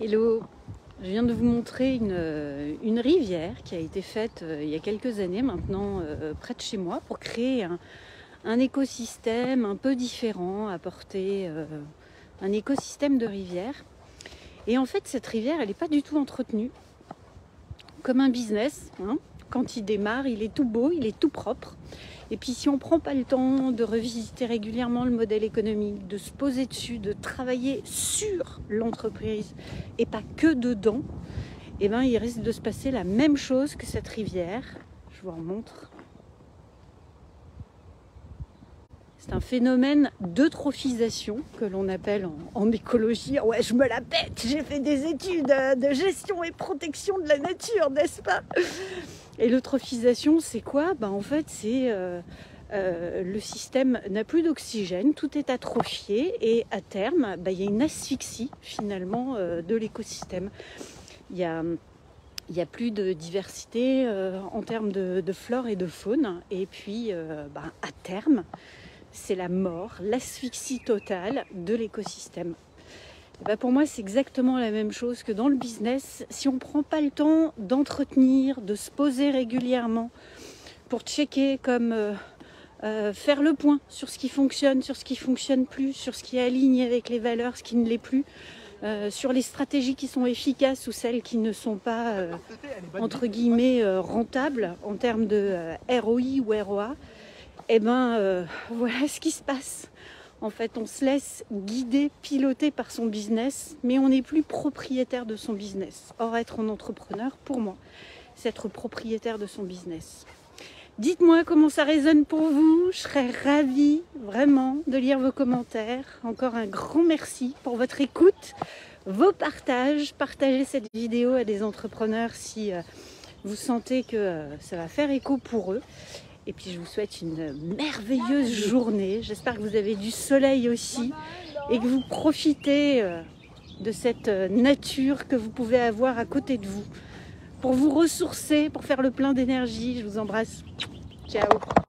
Hello, je viens de vous montrer une rivière qui a été faite il y a quelques années maintenant près de chez moi pour créer un écosystème un peu différent, apporter un écosystème de rivière. Et en fait cette rivière elle n'est pas du tout entretenue comme un business, hein. Quand il démarre il est tout beau, il est tout propre. Et puis si on ne prend pas le temps de revisiter régulièrement le modèle économique, de se poser dessus, de travailler sur l'entreprise et pas que dedans, eh ben, il risque de se passer la même chose que cette rivière. Je vous remontre. C'est un phénomène d'eutrophisation que l'on appelle en écologie. Ouais, je me la pète, j'ai fait des études de gestion et protection de la nature, n'est-ce pas? Et l'eutrophisation, c'est quoi? En fait, c'est le système n'a plus d'oxygène, tout est atrophié et à terme, il y a une asphyxie finalement de l'écosystème. Il y a plus de diversité en termes de flore et de faune. Et puis, à terme, c'est la mort, l'asphyxie totale de l'écosystème. Pour moi, c'est exactement la même chose que dans le business. Si on ne prend pas le temps d'entretenir, de se poser régulièrement pour checker, comme faire le point sur ce qui fonctionne, sur ce qui ne fonctionne plus, sur ce qui est aligné avec les valeurs, ce qui ne l'est plus, sur les stratégies qui sont efficaces ou celles qui ne sont pas, entre guillemets, rentables en termes de ROI ou ROA, voilà ce qui se passe. En fait, on se laisse guider, piloter par son business, mais on n'est plus propriétaire de son business. Or, être un entrepreneur, pour moi, c'est être propriétaire de son business. Dites-moi comment ça résonne pour vous. Je serais ravie, vraiment, de lire vos commentaires. Encore un grand merci pour votre écoute, vos partages. Partagez cette vidéo à des entrepreneurs si vous sentez que ça va faire écho pour eux. Et puis je vous souhaite une merveilleuse journée. J'espère que vous avez du soleil aussi et que vous profitez de cette nature que vous pouvez avoir à côté de vous pour vous ressourcer, pour faire le plein d'énergie. Je vous embrasse. Ciao.